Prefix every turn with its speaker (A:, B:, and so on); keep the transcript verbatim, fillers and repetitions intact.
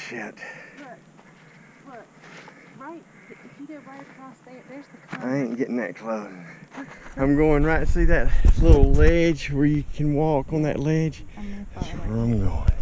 A: shit.
B: Look, look, right, if you go right across there, there's the
A: I ain't getting that close.
B: Look,
A: I'm going right, see that little ledge where you can walk on that ledge?
B: I'm gonna
A: That's
B: follow
A: where
B: it.
A: I'm going.